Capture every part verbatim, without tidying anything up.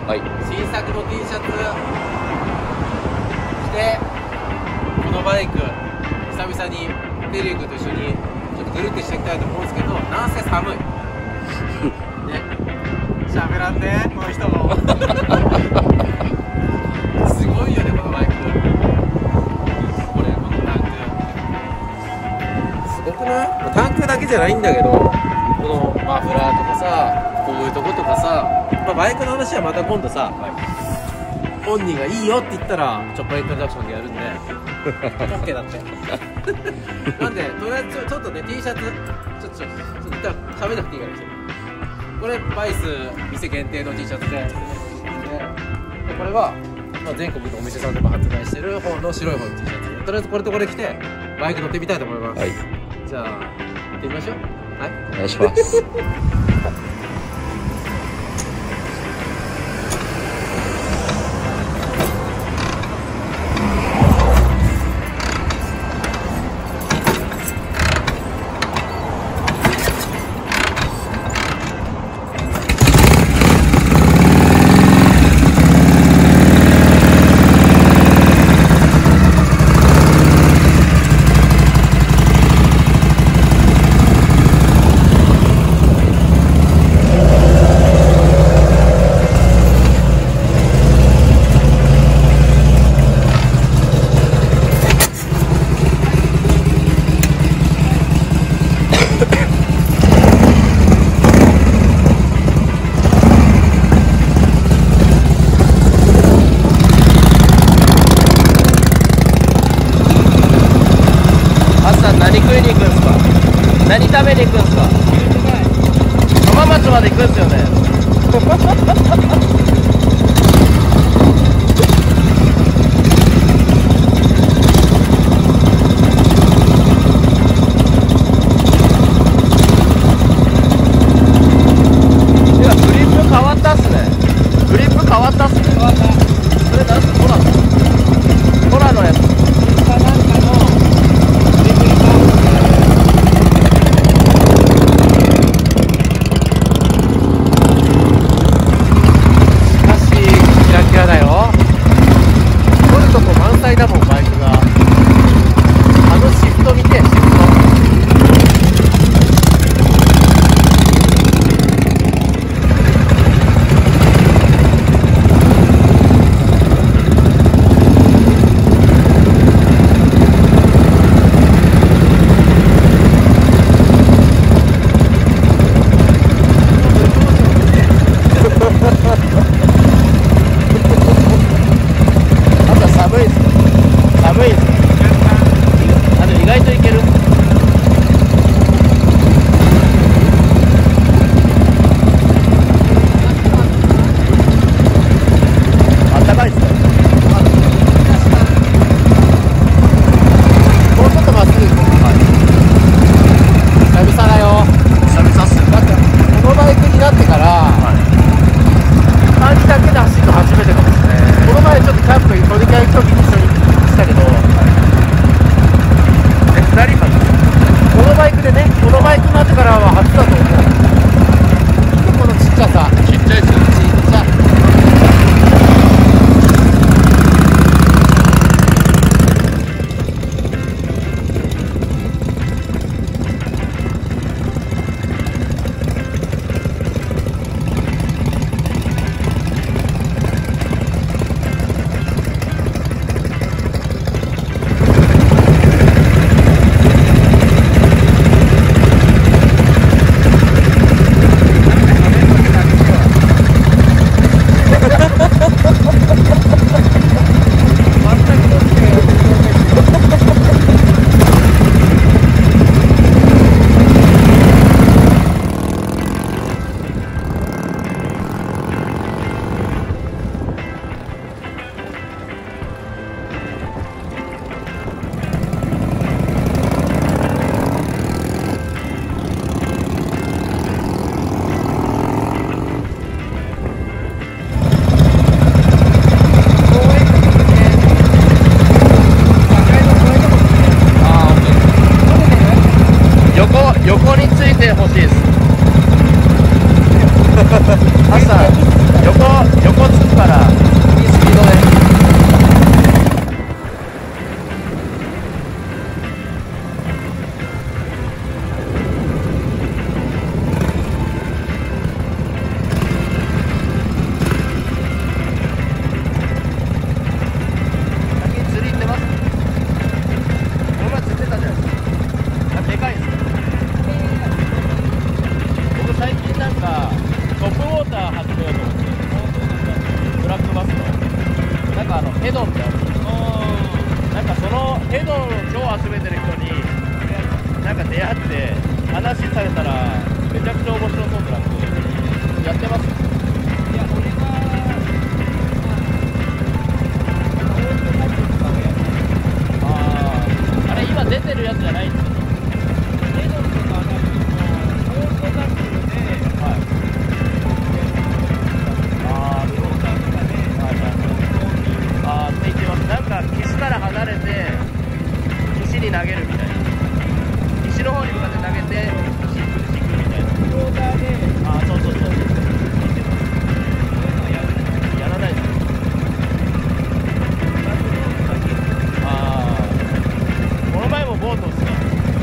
はい。 新作の T シャツ着て、このバイク久々にテリー君と一緒にちょっとぐるってしていきたいと思うんですけど、なんせ寒いね、喋らんねこの人もすごいよねこのバイク。これこのタンクすごくない？タンクだけじゃないんだけど、このマフラーとかさ、こういうとことかさ、まあ、バイクの話はまた今度さ、はい、本人がいいよって言ったらチョッパーイントロダクションでやるんでOK だってなんでとりあえずちょっとね T シャツちょっとちょっと一旦喋らなくていいからですよ。これバイス店限定の T シャツで、でこれは、まあ、全国のお店さんでも発売してる方の白い方の T シャツ。とりあえずこれとこれ着てバイク乗ってみたいと思います。はい、じゃあ行ってみましょう。はい、 お願いしますヘドンってある。なんかそのヘドンを超集めてる人になんか出会って話されたらめちゃくちゃ面白そうってなってやってます。いや俺はあああれ今出てるやつじゃないんですか。ヘドンとかなんかオールドタックルで、はい、ああブローカーとかで、はいはい、ああって言ってます。なんか岸から離れて石に投げるみたいな、石の方に向かって投げて石に崩していくみたいなブローカーで、ああそうそうそうやらないです。ああこの前もボートですか。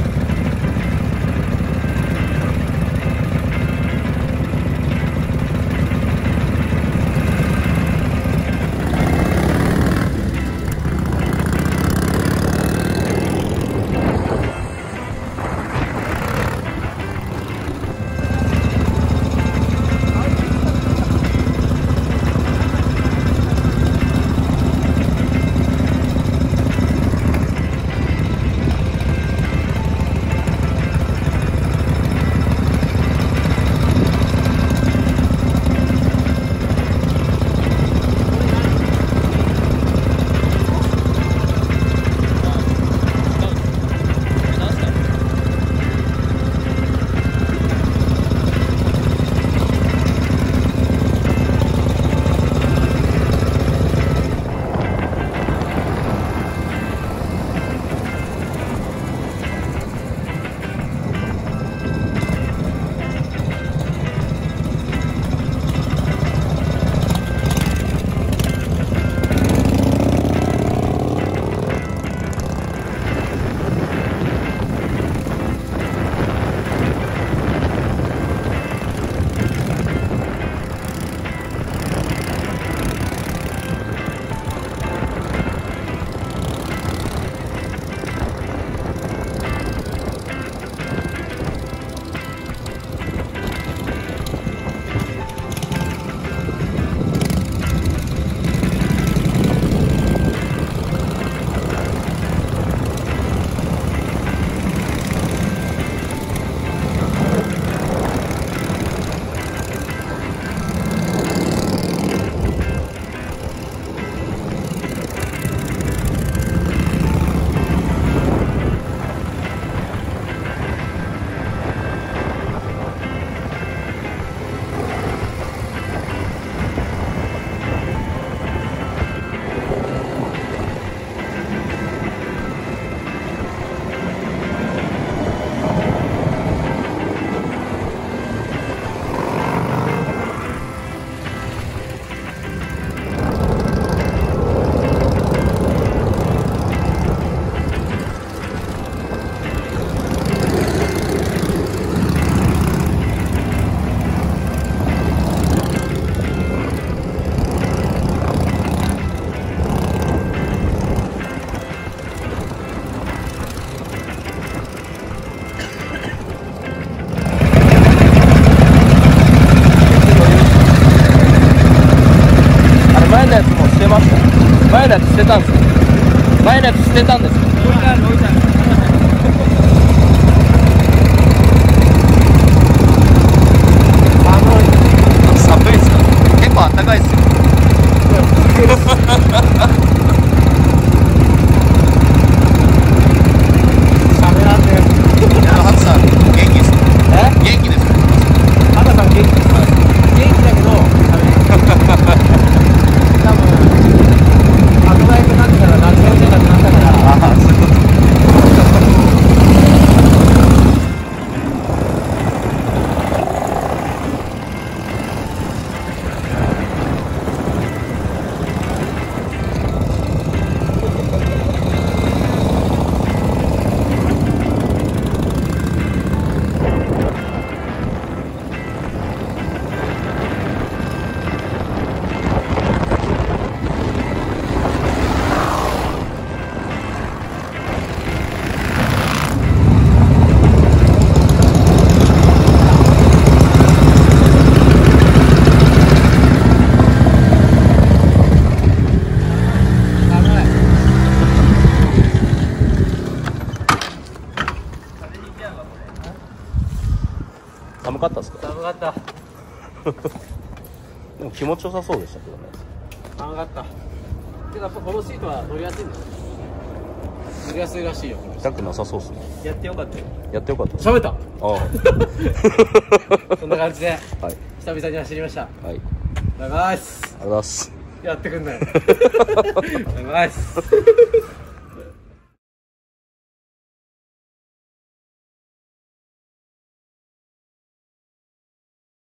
前のやつ捨てたんですか。前のやつ捨てたんですか。置いてある置いてある。寒いですか。結構あったかいですよ。喋らんで。ハツさん元気ですか。え？元気ですか。ハツさん元気ですか。元気だけど多分憧れになったら夏休みなくなったから。ああ、そういうこと。 でも気持ちよさそうでしたけどね。 上がったけどやっぱこのシートは乗りやすいんだよ。乗りやすいらしいよ。 痛くなさそうっすね。 やってよかったよ。 やってよかった。 喋った。 ああそんな感じで、 はい、 久々に走りました。 はい、 バイバイっす。 ありがとうございます。 やってくんないバイバイっす。